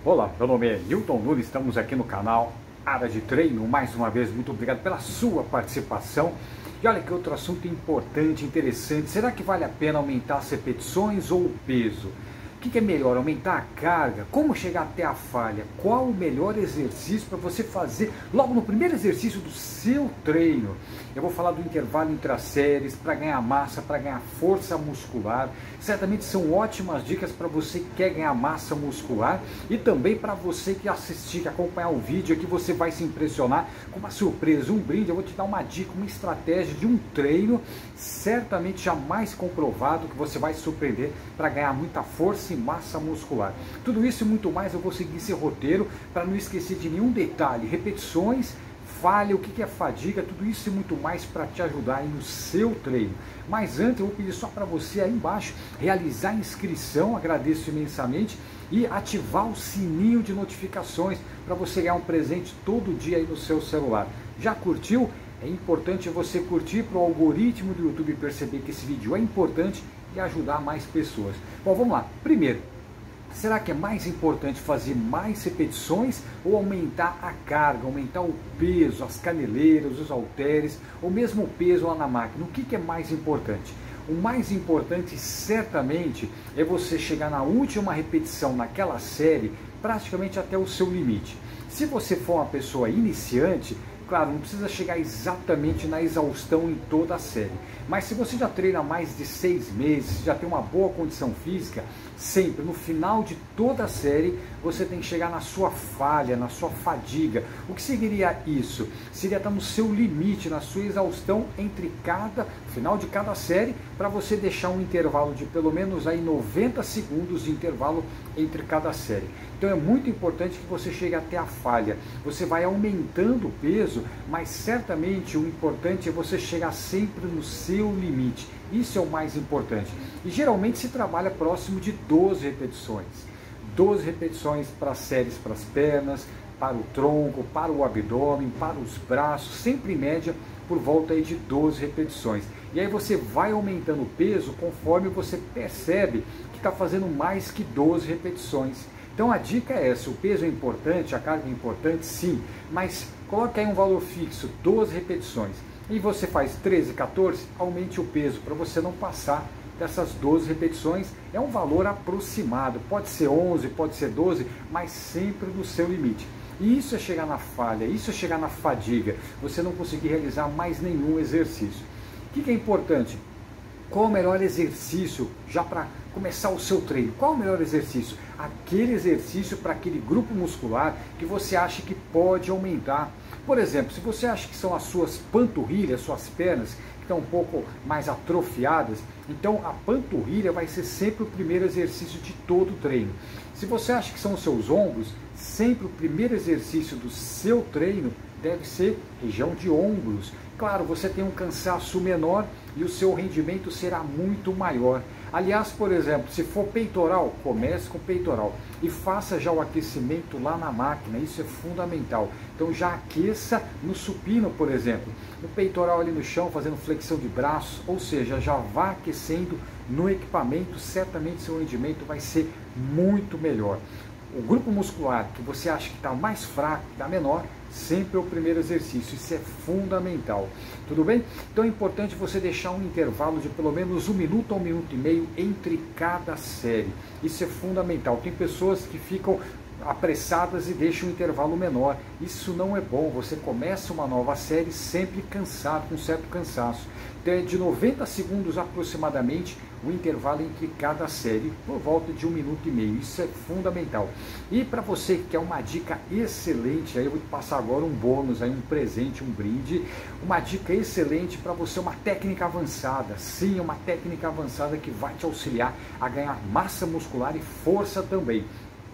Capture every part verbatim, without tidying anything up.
Olá, meu nome é Hilton Nunes, estamos aqui no canal Área de Treino. Mais uma vez, muito obrigado pela sua participação. E olha que outro assunto importante, interessante. Será que vale a pena aumentar as repetições ou o peso? O que, que é melhor, aumentar a carga? Como chegar até a falha? Qual o melhor exercício para você fazer logo no primeiro exercício do seu treino? Eu vou falar do intervalo entre as séries, para ganhar massa, para ganhar força muscular. Certamente são ótimas dicas para você que quer ganhar massa muscular e também para você que assistir, que acompanhar o vídeo aqui, você vai se impressionar com uma surpresa, um brinde. Eu vou te dar uma dica, uma estratégia de um treino certamente jamais comprovado que você vai se surpreender para ganhar muita força e massa muscular. Tudo isso e muito mais eu vou seguir esse roteiro para não esquecer de nenhum detalhe, repetições, falha, o que é fadiga, tudo isso e muito mais para te ajudar aí no seu treino. Mas antes eu vou pedir só para você aí embaixo realizar a inscrição, agradeço imensamente, e ativar o sininho de notificações para você ganhar um presente todo dia aí no seu celular. Já curtiu? É importante você curtir para o algoritmo do YouTube perceber que esse vídeo é importante e ajudar mais pessoas. Bom, vamos lá. Primeiro, será que é mais importante fazer mais repetições ou aumentar a carga, aumentar o peso, as caneleiras, os halteres, ou mesmo o peso lá na máquina? O que, que é mais importante? O mais importante certamente é você chegar na última repetição naquela série praticamente até o seu limite. Se você for uma pessoa iniciante, claro, não precisa chegar exatamente na exaustão em toda a série. Mas se você já treina mais de seis meses, já tem uma boa condição física, sempre no final de toda a série você tem que chegar na sua falha, na sua fadiga. O que seria isso? Seria estar no seu limite, na sua exaustão entre cada, final de cada série, para você deixar um intervalo de pelo menos aí noventa segundos de intervalo entre cada série. Então é muito importante que você chegue até a falha. Você vai aumentando o peso, mas certamente o importante é você chegar sempre no seu limite. Isso é o mais importante. E geralmente se trabalha próximo de doze repetições. doze repetições para séries para as pernas, para o tronco, para o abdômen, para os braços, sempre em média por volta aí de doze repetições. E aí você vai aumentando o peso conforme você percebe que está fazendo mais que doze repetições. Então a dica é essa, o peso é importante, a carga é importante, sim, mas coloque aí um valor fixo, doze repetições, e você faz treze, quatorze, aumente o peso para você não passar dessas doze repetições. É um valor aproximado, pode ser onze, pode ser doze, mas sempre no seu limite. E isso é chegar na falha, isso é chegar na fadiga, você não conseguir realizar mais nenhum exercício. O que é importante? Qual o melhor exercício já para começar o seu treino? Qual o melhor exercício? Aquele exercício para aquele grupo muscular que você acha que pode aumentar. Por exemplo, se você acha que são as suas panturrilhas, suas pernas, que estão um pouco mais atrofiadas, então a panturrilha vai ser sempre o primeiro exercício de todo o treino. Se você acha que são os seus ombros, sempre o primeiro exercício do seu treino deve ser região de ombros. Claro, você tem um cansaço menor e o seu rendimento será muito maior. Aliás, por exemplo, se for peitoral, comece com peitoral e faça já o aquecimento lá na máquina, isso é fundamental. Então já aqueça no supino, por exemplo, no peitoral ali no chão, fazendo flexão de braços, ou seja, já vá aquecendo no equipamento, certamente seu rendimento vai ser muito melhor. O grupo muscular que você acha que está mais fraco, está menor, sempre é o primeiro exercício, isso é fundamental. Tudo bem? Então é importante você deixar um intervalo de pelo menos um minuto ou um minuto e meio entre cada série. Isso é fundamental. Tem pessoas que ficam apressadas e deixam um intervalo menor. Isso não é bom. Você começa uma nova série sempre cansado, com certo cansaço. Então é de noventa segundos aproximadamente o intervalo entre cada série, por volta de um minuto e meio. Isso é fundamental. E para você que quer uma dica excelente, aí eu vou te passar agora um bônus, aí um presente, um brinde, uma dica excelente para você, uma técnica avançada. Sim, uma técnica avançada que vai te auxiliar a ganhar massa muscular e força também.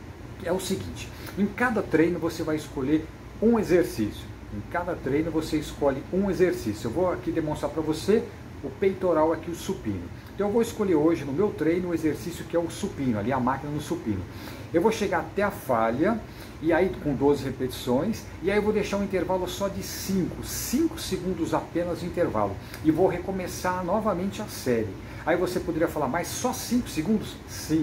É o seguinte, em cada treino você vai escolher um exercício. Em cada treino você escolhe um exercício. Eu vou aqui demonstrar para você o peitoral aqui, o supino. Então eu vou escolher hoje no meu treino o exercício que é o supino, ali a máquina no supino. Eu vou chegar até a falha, e aí com doze repetições, e aí eu vou deixar um intervalo só de cinco, cinco segundos apenas de intervalo, e vou recomeçar novamente a série. Aí você poderia falar, mas só cinco segundos? Sim.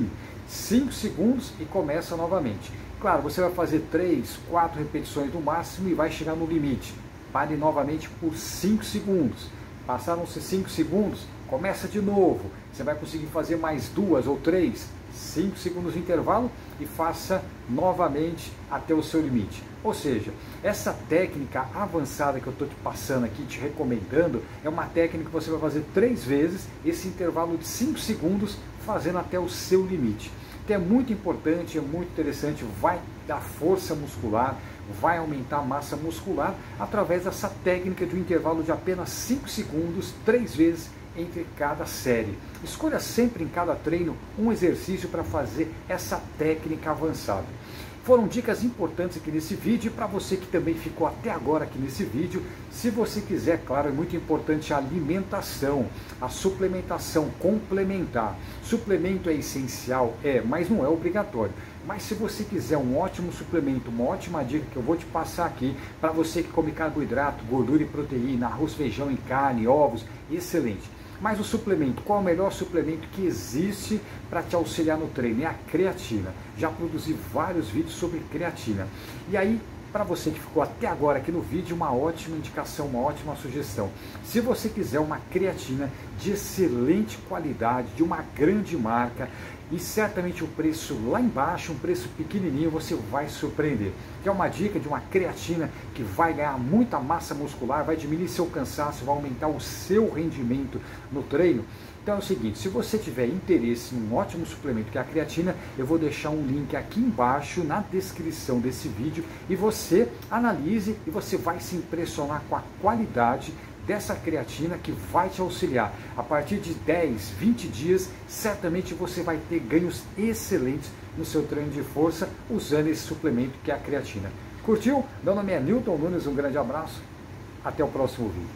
cinco segundos e começa novamente. Claro, você vai fazer três, quatro repetições no máximo e vai chegar no limite. Pare novamente por cinco segundos. Passaram-se cinco segundos, começa de novo. Você vai conseguir fazer mais duas ou três, cinco segundos de intervalo e faça novamente até o seu limite. Ou seja, essa técnica avançada que eu estou te passando aqui, te recomendando, é uma técnica que você vai fazer três vezes, esse intervalo de cinco segundos, fazendo até o seu limite. Então é muito importante, é muito interessante, vai dar força muscular, vai aumentar a massa muscular através dessa técnica de um intervalo de apenas cinco segundos, três vezes entre cada série. Escolha sempre em cada treino um exercício para fazer essa técnica avançada. Foram dicas importantes aqui nesse vídeo, e para você que também ficou até agora aqui nesse vídeo, se você quiser, claro, é muito importante a alimentação, a suplementação complementar. Suplemento é essencial, é, mas não é obrigatório. Mas se você quiser um ótimo suplemento, uma ótima dica que eu vou te passar aqui, para você que come carboidrato, gordura e proteína, arroz, feijão e carne, ovos, excelente. Mas o suplemento, qual é o melhor suplemento que existe para te auxiliar no treino? É a creatina. Já produzi vários vídeos sobre creatina. E aí, para você que ficou até agora aqui no vídeo, uma ótima indicação, uma ótima sugestão. Se você quiser uma creatina de excelente qualidade, de uma grande marca, e certamente o preço lá embaixo, um preço pequenininho, você vai surpreender. Que é uma dica de uma creatina que vai ganhar muita massa muscular, vai diminuir seu cansaço, vai aumentar o seu rendimento no treino. Então é o seguinte, se você tiver interesse em um ótimo suplemento que é a creatina, eu vou deixar um link aqui embaixo na descrição desse vídeo e você analise e você vai se impressionar com a qualidade dessa creatina que vai te auxiliar. A partir de dez, vinte dias, certamente você vai ter ganhos excelentes no seu treino de força usando esse suplemento que é a creatina. Curtiu? Meu nome é Newton Nunes, um grande abraço, até o próximo vídeo.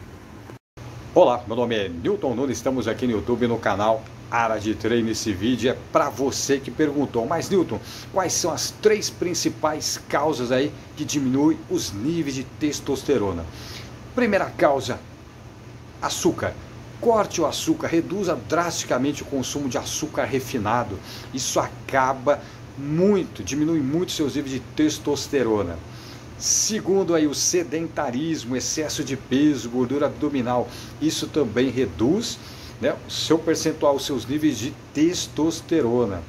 Olá, meu nome é Newton Nunes, estamos aqui no YouTube no canal Área de Treino. Esse vídeo é para você que perguntou, mas Newton, quais são as três principais causas aí que diminuem os níveis de testosterona? Primeira causa, açúcar. Corte o açúcar, reduza drasticamente o consumo de açúcar refinado. Isso acaba muito, diminui muito seus níveis de testosterona. Segundo aí, o sedentarismo, excesso de peso, gordura abdominal, isso também reduz, né, o seu percentual, os seus níveis de testosterona.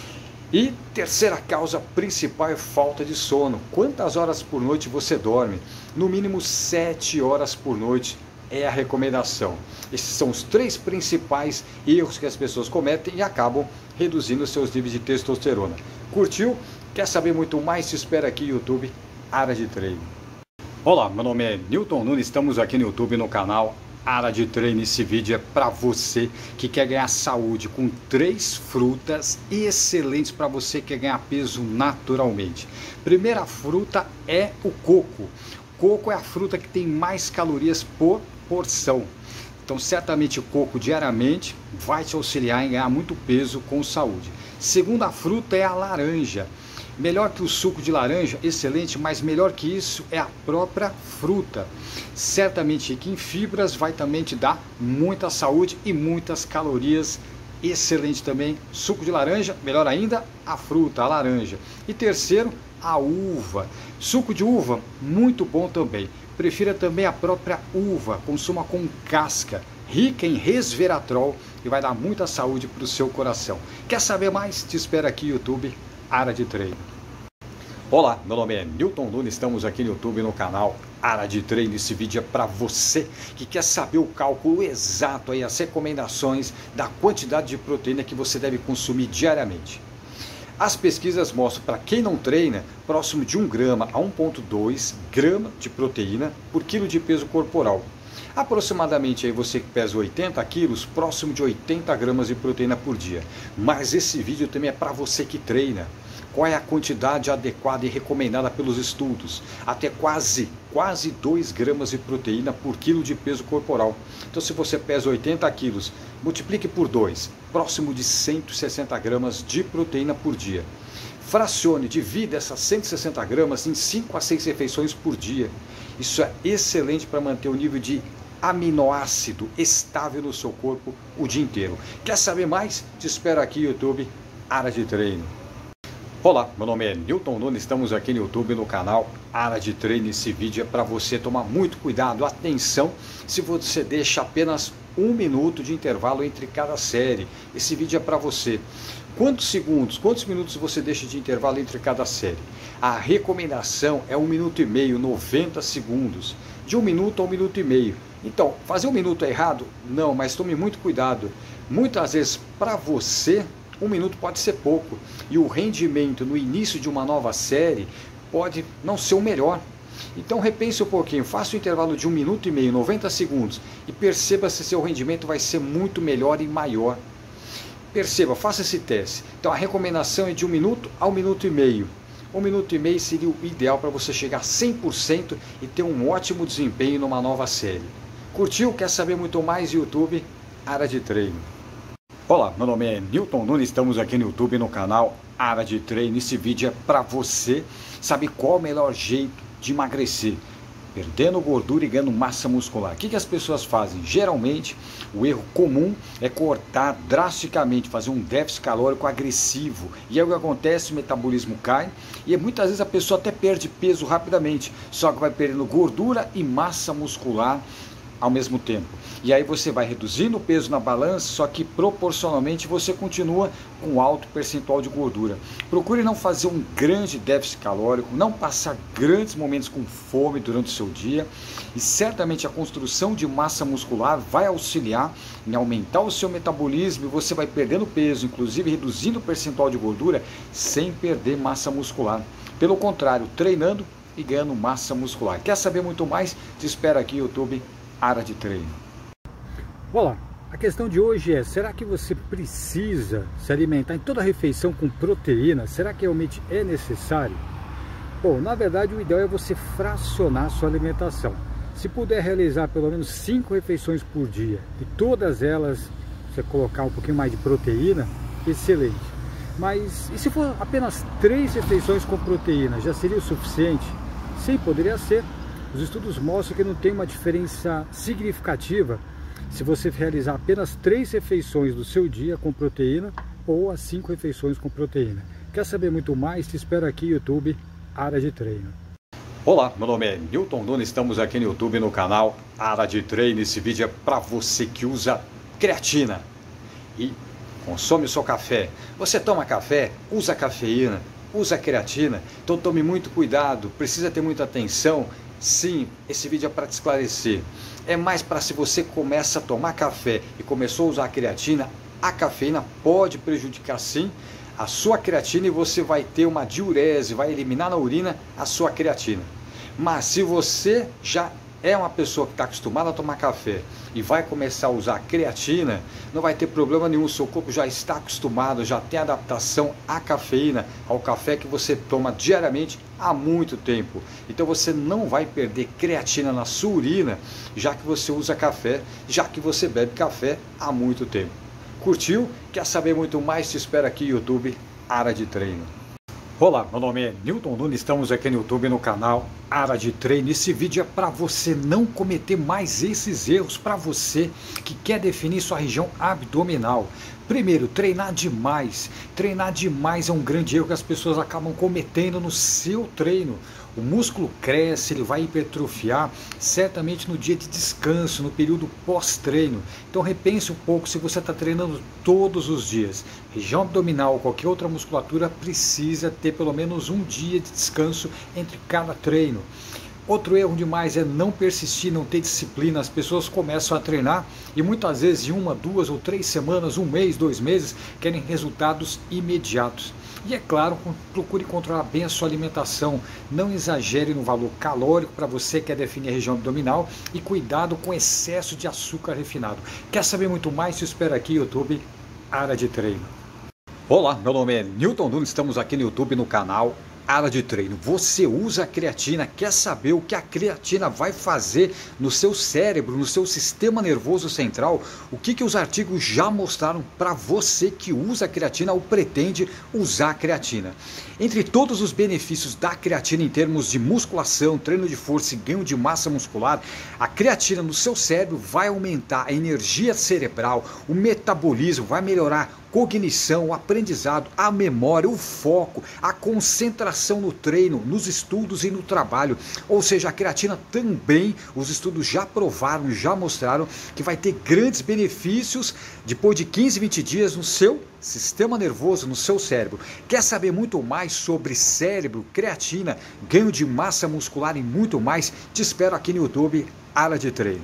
E terceira causa principal é falta de sono. Quantas horas por noite você dorme? No mínimo sete horas por noite é a recomendação. Esses são os três principais erros que as pessoas cometem e acabam reduzindo seus níveis de testosterona. Curtiu? Quer saber muito mais? Te espera aqui no YouTube, Área de Treino. Olá, meu nome é Newton Nunes, estamos aqui no YouTube no canal Área de Treino. Esse vídeo é para você que quer ganhar saúde com três frutas excelentes para você que quer ganhar peso naturalmente. Primeira fruta é o coco. Coco é a fruta que tem mais calorias por porção. Então, certamente o coco diariamente vai te auxiliar em ganhar muito peso com saúde. Segunda fruta é a laranja. Melhor que o suco de laranja, excelente, mas melhor que isso é a própria fruta. Certamente rica em fibras, vai também te dar muita saúde e muitas calorias. Excelente também, suco de laranja, melhor ainda, a fruta, a laranja. E terceiro, a uva. Suco de uva, muito bom também. Prefira também a própria uva, consuma com casca, rica em resveratrol e vai dar muita saúde para o seu coração. Quer saber mais? Te espero aqui no YouTube, Área de Treino. Olá, meu nome é Newton Nunes, estamos aqui no YouTube no canal Área de Treino. Esse vídeo é para você que quer saber o cálculo exato, aí, as recomendações da quantidade de proteína que você deve consumir diariamente. As pesquisas mostram para quem não treina, próximo de um grama a um vírgula dois grama de proteína por quilo de peso corporal. Aproximadamente aí você que pesa oitenta quilos, próximo de oitenta gramas de proteína por dia. Mas esse vídeo também é para você que treina. Qual é a quantidade adequada e recomendada pelos estudos? Até quase, quase dois gramas de proteína por quilo de peso corporal. Então, se você pesa oitenta quilos, multiplique por dois, próximo de cento e sessenta gramas de proteína por dia. Fracione, divida essas cento e sessenta gramas em cinco a seis refeições por dia. Isso é excelente para manter o nível de aminoácido estável no seu corpo o dia inteiro. Quer saber mais? Te espero aqui no YouTube, Área de Treino. Olá, meu nome é Newton Nunes, estamos aqui no YouTube no canal Área de Treino. Esse vídeo é para você tomar muito cuidado, atenção, se você deixa apenas um minuto de intervalo entre cada série. Esse vídeo é para você. Quantos segundos, quantos minutos você deixa de intervalo entre cada série? A recomendação é um minuto e meio, noventa segundos. De um minuto a um minuto e meio. Então, fazer um minuto é errado? Não, mas tome muito cuidado. Muitas vezes, para você, um minuto pode ser pouco. E o rendimento no início de uma nova série pode não ser o melhor. Então repense um pouquinho, faça um intervalo de um minuto e meio, noventa segundos, e perceba se seu rendimento vai ser muito melhor e maior. Perceba, faça esse teste. Então a recomendação é de um minuto a um minuto e meio. Um minuto e meio seria o ideal para você chegar a cem por cento e ter um ótimo desempenho numa nova série. Curtiu? Quer saber muito mais? YouTube, Área de Treino. Olá, meu nome é Newton Nunes, estamos aqui no YouTube no canal Área de Treino. Esse vídeo é para você saber qual é o melhor jeito de emagrecer, perdendo gordura e ganhando massa muscular. O que, que as pessoas fazem? Geralmente, o erro comum é cortar drasticamente, fazer um déficit calórico agressivo. E aí o que acontece? O metabolismo cai e muitas vezes a pessoa até perde peso rapidamente, só que vai perdendo gordura e massa muscular ao mesmo tempo. E aí você vai reduzindo o peso na balança, só que proporcionalmente você continua com alto percentual de gordura. Procure não fazer um grande déficit calórico, não passar grandes momentos com fome durante o seu dia, e certamente a construção de massa muscular vai auxiliar em aumentar o seu metabolismo e você vai perdendo peso, inclusive reduzindo o percentual de gordura sem perder massa muscular. Pelo contrário, treinando e ganhando massa muscular. Quer saber muito mais? Te espero aqui no YouTube, Área de Treino. Olá, a questão de hoje é, será que você precisa se alimentar em toda refeição com proteína? Será que realmente é necessário? Bom, na verdade o ideal é você fracionar a sua alimentação. Se puder realizar pelo menos cinco refeições por dia e todas elas você colocar um pouquinho mais de proteína, excelente. Mas e se for apenas três refeições com proteína, já seria o suficiente? Sim, poderia ser. Os estudos mostram que não tem uma diferença significativa se você realizar apenas três refeições do seu dia com proteína ou as cinco refeições com proteína. Quer saber muito mais? Te espero aqui no YouTube, Área de Treino. Olá, meu nome é Newton Nunes, estamos aqui no YouTube no canal Área de Treino. Esse vídeo é para você que usa creatina e consome o seu café. Você toma café, usa cafeína, usa creatina, então tome muito cuidado, precisa ter muita atenção. Sim, esse vídeo é para te esclarecer. É mais para se você começa a tomar café e começou a usar a creatina, a cafeína pode prejudicar sim a sua creatina e você vai ter uma diurese, vai eliminar na urina a sua creatina. Mas se você já é uma pessoa que está acostumada a tomar café e vai começar a usar creatina, não vai ter problema nenhum, seu corpo já está acostumado, já tem adaptação à cafeína, ao café que você toma diariamente há muito tempo. Então você não vai perder creatina na sua urina, já que você usa café, já que você bebe café há muito tempo. Curtiu? Quer saber muito mais? Te espero aqui no YouTube, Área de Treino. Olá, meu nome é Newton Nunes, estamos aqui no YouTube no canal Área de Treino. Esse vídeo é para você não cometer mais esses erros, para você que quer definir sua região abdominal. Primeiro, treinar demais. Treinar demais é um grande erro que as pessoas acabam cometendo no seu treino. O músculo cresce, ele vai hipertrofiar certamente no dia de descanso, no período pós-treino. Então repense um pouco se você está treinando todos os dias. Região abdominal ou qualquer outra musculatura precisa ter pelo menos um dia de descanso entre cada treino. Outro erro demais é não persistir, não ter disciplina. As pessoas começam a treinar e muitas vezes em uma, duas ou três semanas, um mês, dois meses, querem resultados imediatos. E é claro, procure controlar bem a sua alimentação. Não exagere no valor calórico para você que quer definir a região abdominal e cuidado com excesso de açúcar refinado. Quer saber muito mais? Te espero aqui no YouTube, Área de Treino. Olá, meu nome é Newton Nunes, estamos aqui no YouTube no canal Área de Treino. Você usa a creatina, quer saber o que a creatina vai fazer no seu cérebro, no seu sistema nervoso central? O que, que os artigos já mostraram para você que usa a creatina ou pretende usar a creatina? Entre todos os benefícios da creatina em termos de musculação, treino de força e ganho de massa muscular, a creatina no seu cérebro vai aumentar a energia cerebral, o metabolismo, vai melhorar cognição, o aprendizado, a memória, o foco, a concentração no treino, nos estudos e no trabalho. Ou seja, a creatina também, os estudos já provaram, já mostraram que vai ter grandes benefícios depois de quinze, vinte dias no seu sistema nervoso, no seu cérebro. Quer saber muito mais sobre cérebro, creatina, ganho de massa muscular e muito mais? Te espero aqui no YouTube, Área de Treino.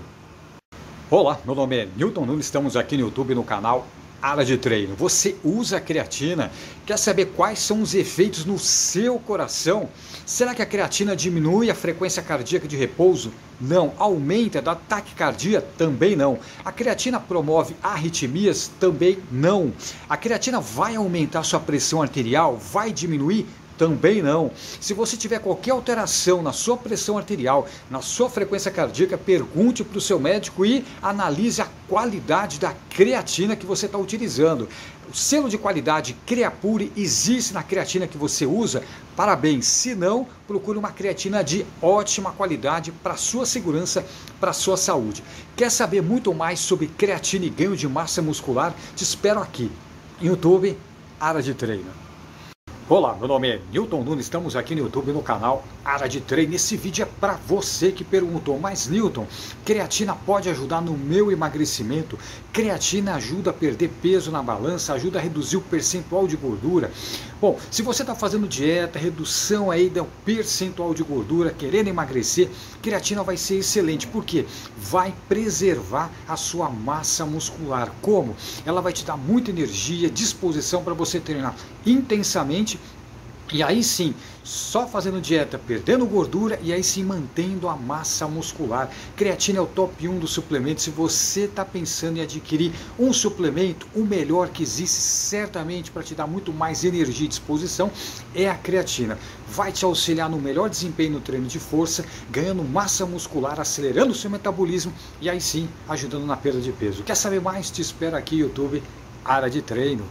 Olá, meu nome é Newton Nunes, estamos aqui no YouTube no canal Área de Treino. Você usa a creatina? Quer saber quais são os efeitos no seu coração? Será que a creatina diminui a frequência cardíaca de repouso? Não. Aumenta da taquicardia? Também não. A creatina promove arritmias? Também não. A creatina vai aumentar sua pressão arterial? Vai diminuir? Também não. Se você tiver qualquer alteração na sua pressão arterial, na sua frequência cardíaca, pergunte para o seu médico e analise a qualidade da creatina que você está utilizando. O selo de qualidade Creapure existe na creatina que você usa? Parabéns. Se não, procure uma creatina de ótima qualidade para a sua segurança, para a sua saúde. Quer saber muito mais sobre creatina e ganho de massa muscular? Te espero aqui, YouTube, Área de Treino. Olá, meu nome é Newton Nunes, estamos aqui no YouTube no canal Área de Treino. Esse vídeo é para você que perguntou, mas Newton, creatina pode ajudar no meu emagrecimento? Creatina ajuda a perder peso na balança, ajuda a reduzir o percentual de gordura? Bom, se você está fazendo dieta, redução aí do percentual de gordura, querendo emagrecer, creatina vai ser excelente, porque vai preservar a sua massa muscular. Como? Ela vai te dar muita energia, disposição para você treinar intensamente. E aí sim, só fazendo dieta, perdendo gordura e aí sim mantendo a massa muscular. Creatina é o top um do suplemento. Se você está pensando em adquirir um suplemento, o melhor que existe certamente para te dar muito mais energia e disposição é a creatina. Vai te auxiliar no melhor desempenho no treino de força, ganhando massa muscular, acelerando o seu metabolismo e aí sim ajudando na perda de peso. Quer saber mais? Te espero aqui, YouTube, Área de Treino.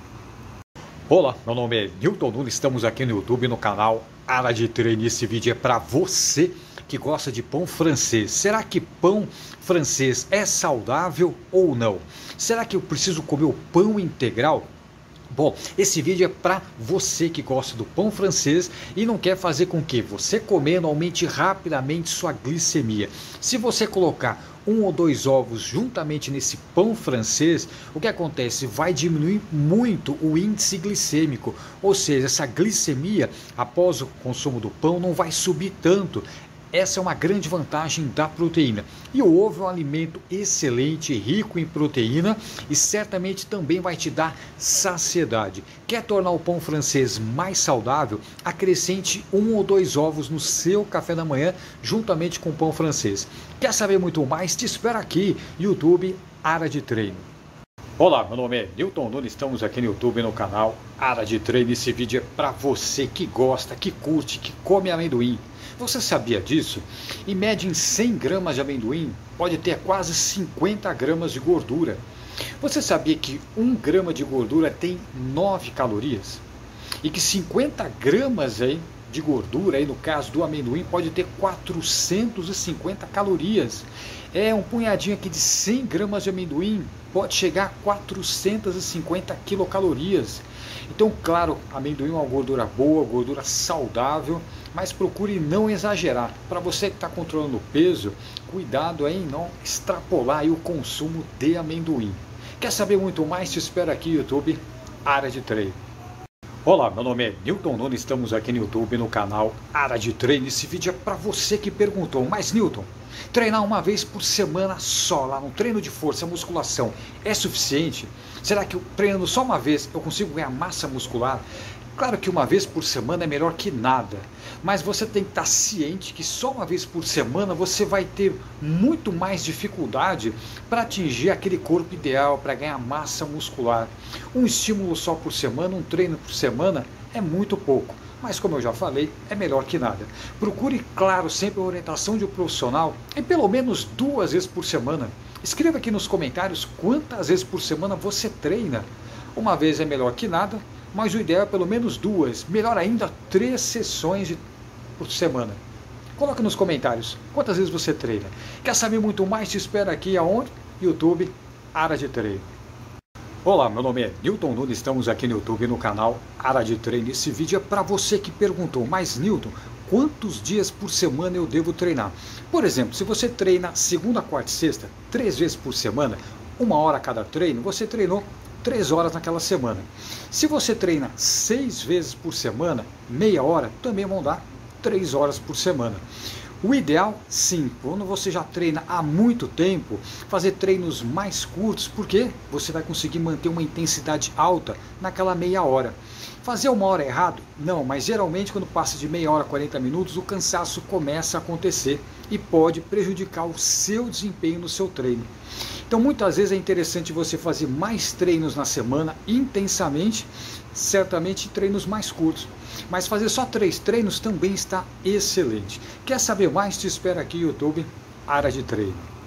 Olá, meu nome é Newton Nunes, estamos aqui no YouTube no canal Área de Treino. Esse vídeo é para você que gosta de pão francês. Será que pão francês é saudável ou não? Será que eu preciso comer o pão integral? Bom, esse vídeo é para você que gosta do pão francês e não quer fazer com que você comendo aumente rapidamente sua glicemia. Se você colocar um ou dois ovos juntamente nesse pão francês, o que acontece? Vai diminuir muito o índice glicêmico, ou seja, essa glicemia após o consumo do pão não vai subir tanto. Essa é uma grande vantagem da proteína. E o ovo é um alimento excelente, rico em proteína e certamente também vai te dar saciedade. Quer tornar o pão francês mais saudável? Acrescente um ou dois ovos no seu café da manhã juntamente com o pão francês. Quer saber muito mais? Te espero aqui, YouTube, Área de Treino. Olá, meu nome é Newton Nunes, estamos aqui no YouTube no canal Área de Treino. Esse vídeo é para você que gosta, que curte, que come amendoim. Você sabia disso? Em média, em cem gramas de amendoim, pode ter quase cinquenta gramas de gordura. Você sabia que um grama de gordura tem nove calorias? E que cinquenta gramas aí de gordura, aí no caso do amendoim, pode ter quatrocentas e cinquenta calorias. É um punhadinho aqui de cem gramas de amendoim, pode chegar a quatrocentas e cinquenta quilocalorias. Então, claro, amendoim é uma gordura boa, gordura saudável, mas procure não exagerar. Para você que está controlando o peso, cuidado aí em não extrapolar aí o consumo de amendoim. Quer saber muito mais? Te espero aqui, YouTube, Área de Treino. Olá, meu nome é Newton Nunes, estamos aqui no YouTube no canal Área de Treino. Esse vídeo é para você que perguntou, mas Newton, treinar uma vez por semana só lá no treino de força, musculação, é suficiente? Será que eu treinando só uma vez eu consigo ganhar massa muscular? Claro que uma vez por semana é melhor que nada, mas você tem que estar ciente que só uma vez por semana você vai ter muito mais dificuldade para atingir aquele corpo ideal, para ganhar massa muscular. Um estímulo só por semana, um treino por semana é muito pouco, mas como eu já falei, é melhor que nada. Procure, claro, sempre a orientação de um profissional em pelo menos duas vezes por semana. Escreva aqui nos comentários quantas vezes por semana você treina. Uma vez é melhor que nada, mas o ideal é pelo menos duas, melhor ainda três sessões de, por semana. Coloque nos comentários quantas vezes você treina. Quer saber muito mais? Te espero aqui aonde? YouTube, Área de Treino. Olá, meu nome é Newton Nunes, estamos aqui no YouTube no canal Área de Treino. Esse vídeo é para você que perguntou, mas Newton, quantos dias por semana eu devo treinar? Por exemplo, se você treina segunda, quarta e sexta, três vezes por semana, uma hora a cada treino, você treinou três horas naquela semana. Se você treina seis vezes por semana, meia hora, também vão dar três horas por semana. O ideal, sim, quando você já treina há muito tempo, fazer treinos mais curtos, porque você vai conseguir manter uma intensidade alta naquela meia hora. Fazer uma hora errado? Não, mas geralmente quando passa de meia hora a quarenta minutos, o cansaço começa a acontecer e pode prejudicar o seu desempenho no seu treino. Então muitas vezes é interessante você fazer mais treinos na semana, intensamente, certamente treinos mais curtos. Mas fazer só três treinos também está excelente. Quer saber mais? Te espero aqui no YouTube, Área de Treino.